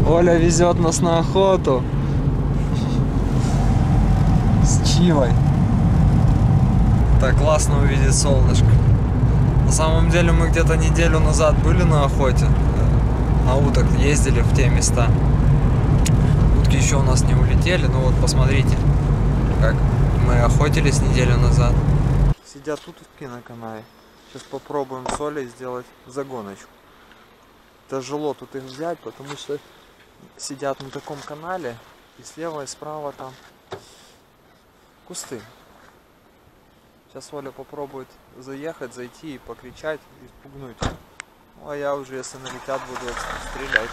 Оля везет нас на охоту с Чивой. Так классно увидеть солнышко. На самом деле мы где-то неделю назад были на охоте. На уток ездили в те места. Утки еще у нас не улетели. Ну вот посмотрите, как мы охотились неделю назад. Сидят утки на канаве. Сейчас попробуем с Олей сделать загоночку. Тяжело тут их взять, потому что сидят на таком канале. И слева и справа там кусты. Сейчас Оля попробует заехать, зайти и покричать, и испугнуть. Ну а я уже, если налетят, буду стрелять.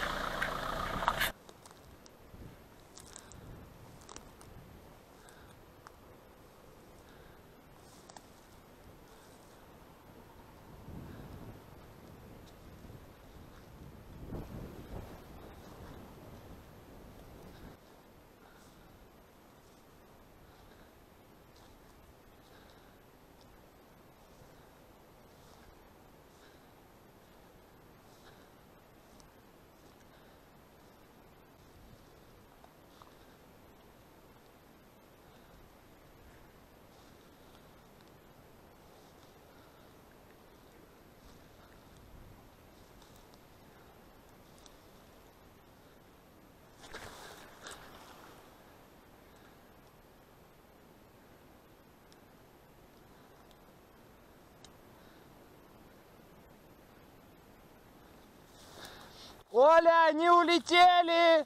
Оля, они улетели!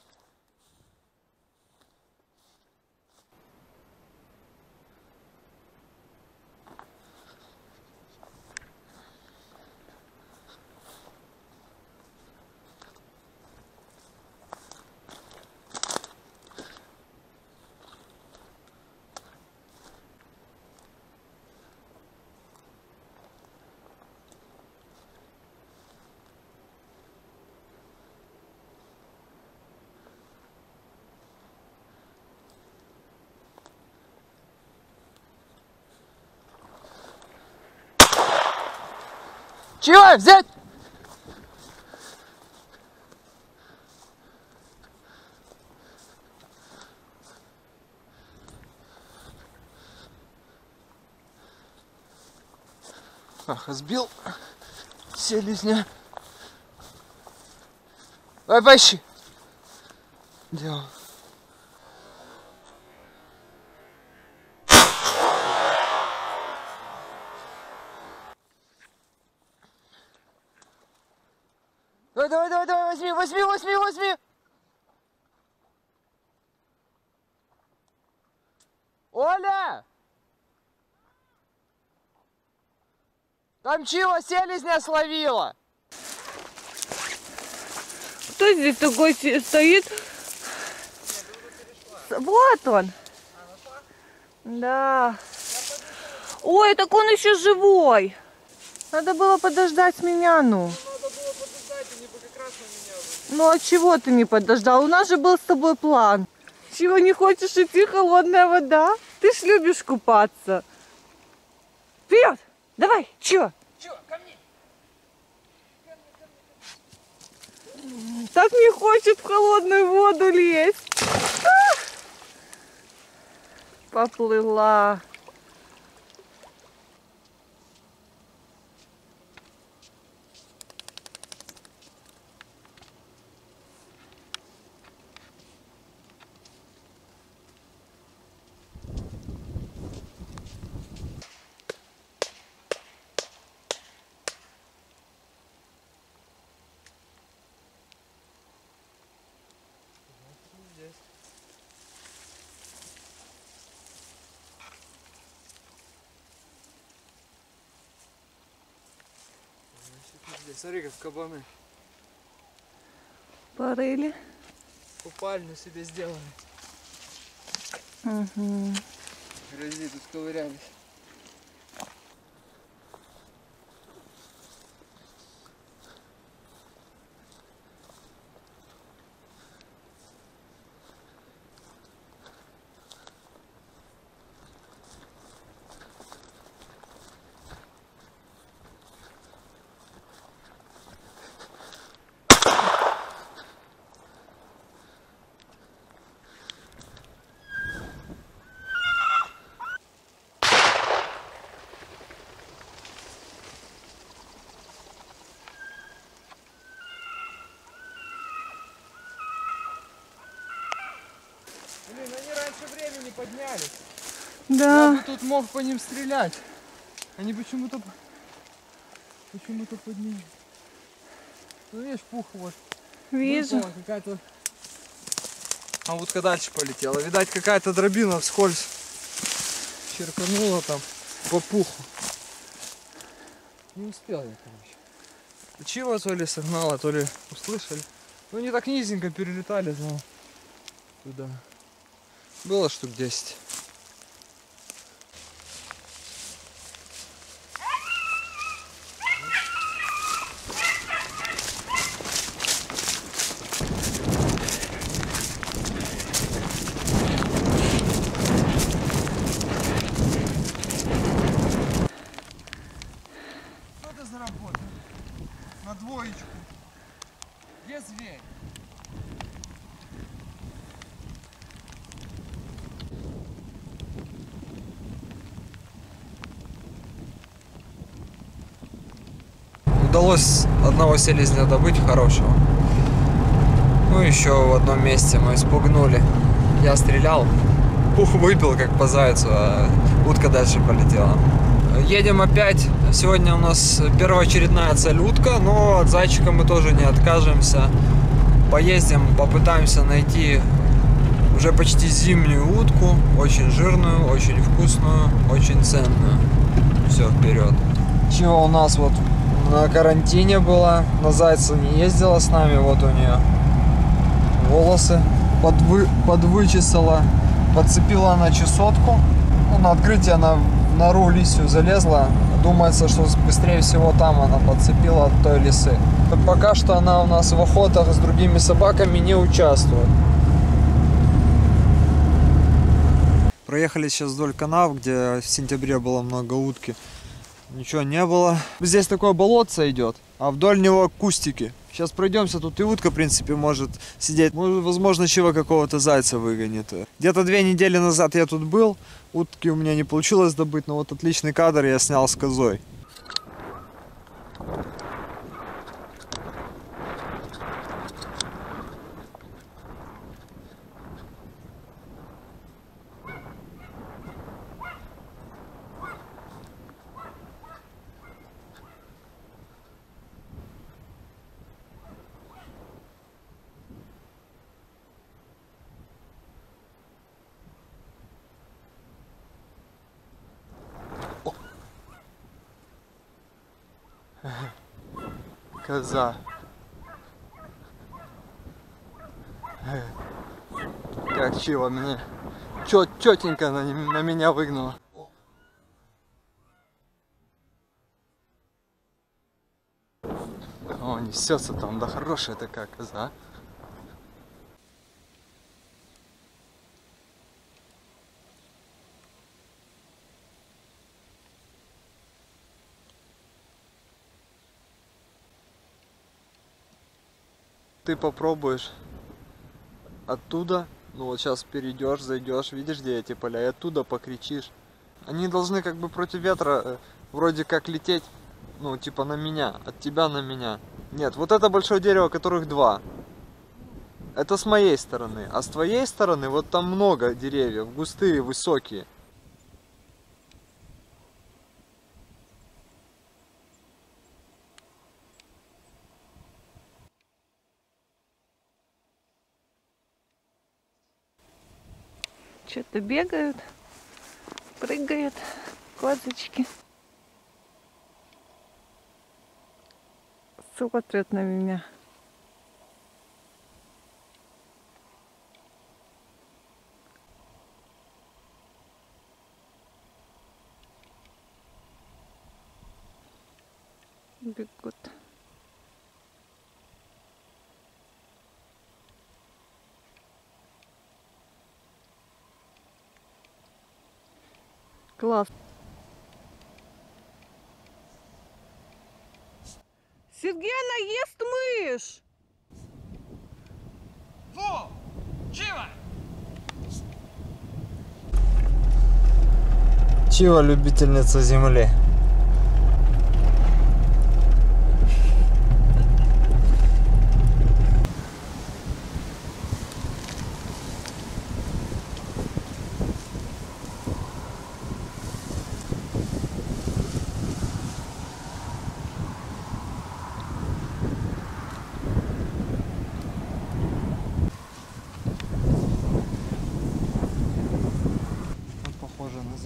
Чего взять? Ах, сбил селезня. Давай, поищи. Где он? Давай, возьми. Оля! Там чего селезня словила? Кто здесь такой стоит? Вот он. Да. Ой, так он еще живой. Надо было подождать меня, ну. Надо было подождать, они бы как раз на меня вышли. Ну а чего ты не подождал? У нас же был с тобой план. Чего не хочешь идти, холодная вода? Ты ж любишь купаться. Вперед! Давай, чё? Чё, ко мне? Так не хочет в холодную воду лезть. Поплыла. Смотри, как кабаны. Порыли. Купальню себе сделали. Угу. Грязи тут ковырялись. времени поднялись. Да. Я бы тут мог по ним стрелять. Они почему-то поднялись. Ну видишь, пух вот. Вижу. Выпала какая-то. А утка дальше полетела. Видать, какая-то дробина вскользь черканула там по пуху. Не успел я, короче. Чего то ли согнала, то ли услышали. Ну они так низенько перелетали, но туда. Было штук 10. Что ты заработал? На двоечку. Где зверь? Удалось одного селезня добыть хорошего. Ну еще в одном месте мы спугнули. Я стрелял, пух выпил как по зайцу, а утка дальше полетела. Едем опять. Сегодня у нас первоочередная цель утка, но от зайчика мы тоже не откажемся. Поездим, попытаемся найти уже почти зимнюю утку. Очень жирную, очень вкусную, очень ценную. Все, вперед. Чего у нас вот на карантине была, на зайца не ездила с нами, вот у нее волосы подвычесала, подцепила на чесотку. Ну, на открытие она в нору лисью залезла. Думается, что быстрее всего там она подцепила от той лисы. Пока что она у нас в охотах с другими собаками не участвует. Проехали сейчас вдоль канав, где в сентябре было много утки. Ничего не было. Здесь такое болотце идет, а вдоль него кустики. Сейчас пройдемся, тут и утка, в принципе, может сидеть. Может, возможно, чего какого-то зайца выгонит. Где-то 2 недели назад я тут был. Утки у меня не получилось добыть, но вот отличный кадр я снял с козой. Коза. Как чего мне четенько на меня выгнала. О, несется там, да хорошая такая коза. Ты попробуешь оттуда, ну вот сейчас перейдешь, зайдешь, видишь, где эти поля, и оттуда покричишь. Они должны как бы против ветра вроде как лететь, ну типа на меня, от тебя на меня. Нет, вот это большое дерево, которых 2. Это с моей стороны, а с твоей стороны вот там много деревьев, густые, высокие. Что-то бегают, прыгают козочки. Смотрят на меня. Бегут. Класс. Сергей, она ест мышь. Фу! Чива! Чива любительница земли.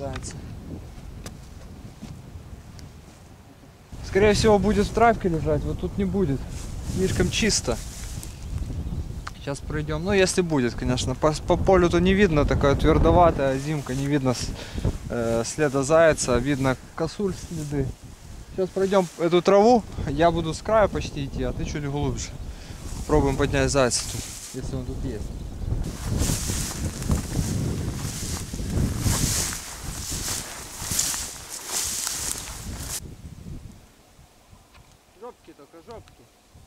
зайца. Скорее всего будет в травке лежать, вот тут не будет. Слишком чисто. Сейчас пройдем. Ну если будет, конечно. По полю-то не видно, такая твердоватая зимка, не видно следа зайца, видно косуль следы. Сейчас пройдем эту траву, я буду с края почти идти, а ты чуть глубже. Пробуем поднять зайца тут, если он тут есть. Жопки только, жопки.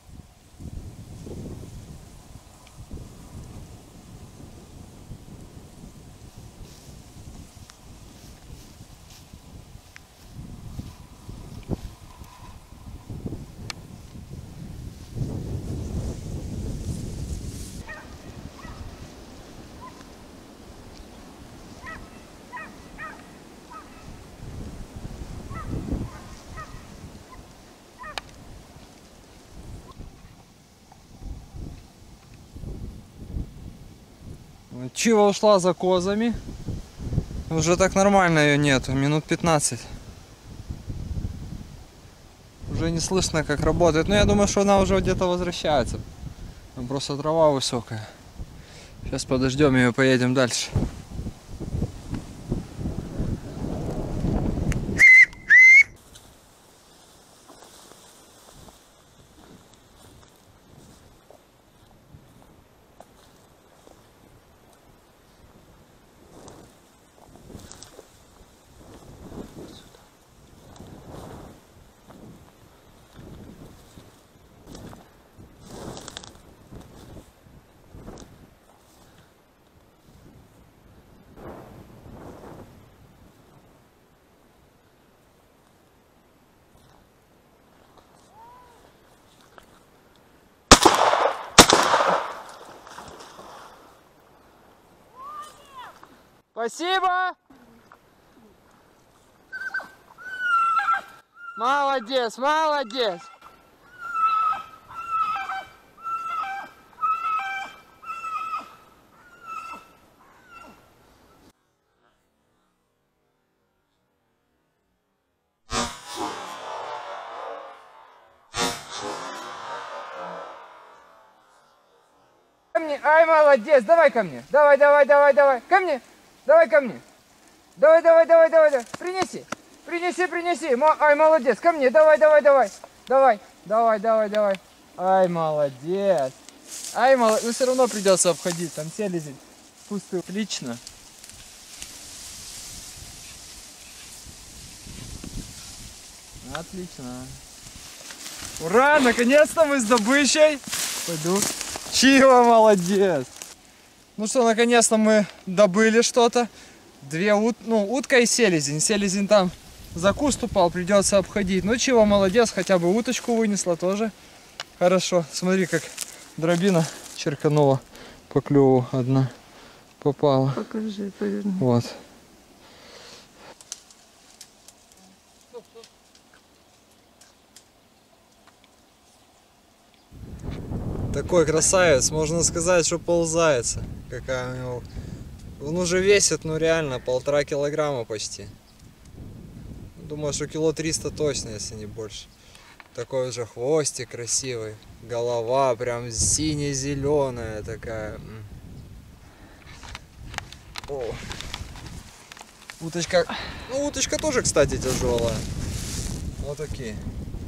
Чива ушла за козами. Уже так нормально ее нету, минут 15. Уже не слышно, как работает. Но я думаю, что она уже где-то возвращается. Там просто трава высокая. Сейчас подождем ее и поедем дальше. Спасибо! Молодец, молодец! Ко мне, ай, молодец, давай ко мне, давай, давай, давай, давай, ко мне. Давай ко мне. Давай, давай, давай, давай, давай. Принеси. Принеси, принеси. Ай, молодец. Ко мне. Давай, давай, давай. Давай, давай, давай, давай. Ай, молодец. Ай, молодец. Ну, все равно придется обходить. Там селезень пустую. Отлично. Отлично. Ура, наконец-то мы с добычей. Пойду. Чива, молодец. Ну что, наконец-то мы добыли что-то. Утка и селезень. Селезень там за куст упал, придется обходить. Ну чего, молодец, хотя бы уточку вынесла тоже. Хорошо. Смотри, как дробина черканула по клюву. Одна попала. Покажи, поверни. Вот. Такой красавец, можно сказать, что ползается. Какая у него... Он уже весит, ну реально, 1,5 килограмма почти. Думаю, что кило 300 точно, если не больше. Такой уже хвостик красивый. Голова прям сине-зеленая такая. О. Уточка... Ну, уточка тоже, кстати, тяжелая. Вот такие.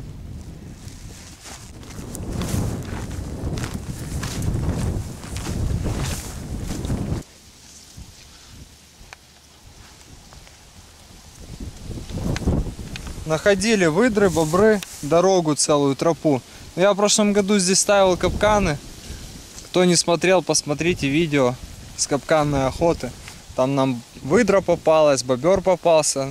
Находили выдры, бобры, дорогу целую, тропу. Я в прошлом году здесь ставил капканы. Кто не смотрел, посмотрите видео с капканной охоты. Там нам выдра попалась, бобер попался.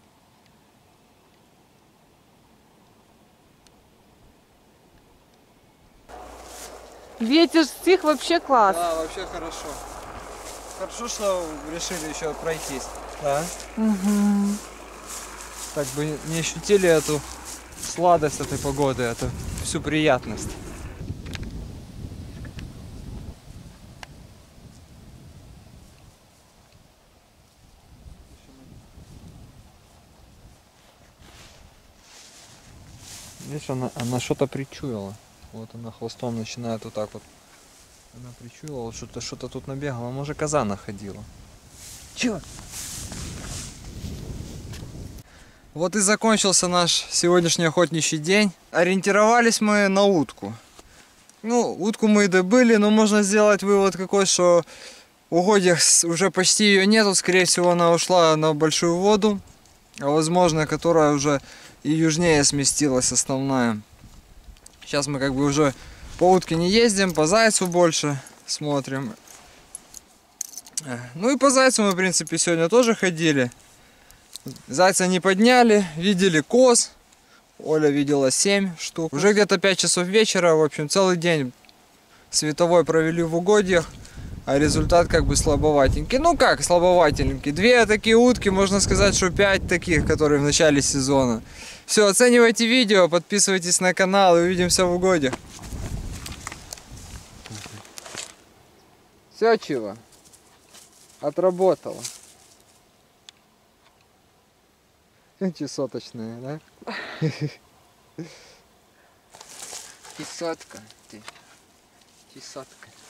Ветер стих, вообще класс. Да, вообще хорошо. Хорошо, что решили еще пройтись. Да? Угу. Так бы не ощутили эту сладость этой погоды, эту всю приятность. Видишь, она что-то причуяла. Вот она хвостом начинает вот так вот. Она причуяла, что-то тут набегала. Может, коза находила. Чё? Вот и закончился наш сегодняшний охотничий день. Ориентировались мы на утку. Ну, утку мы и добыли, но можно сделать вывод какой, что в угодьях уже почти ее нету. Скорее всего, она ушла на большую воду. А возможно, которая уже и южнее сместилась основная. Сейчас мы как бы уже по утке не ездим, по зайцу больше смотрим. Ну и по зайцу мы, в принципе, сегодня тоже ходили. Зайца не подняли, видели коз. Оля видела 7 штук. Уже где-то 5 часов вечера, в общем, целый день световой провели в угодьях. А результат как бы слабоватенький. Ну как слабоватенький? 2 такие утки, можно сказать, что 5 таких, которые в начале сезона. Все, оценивайте видео, подписывайтесь на канал и увидимся в угодьях. Все, чего? Отработала. Чесоточная, да? Тесотка ты. Тесотка.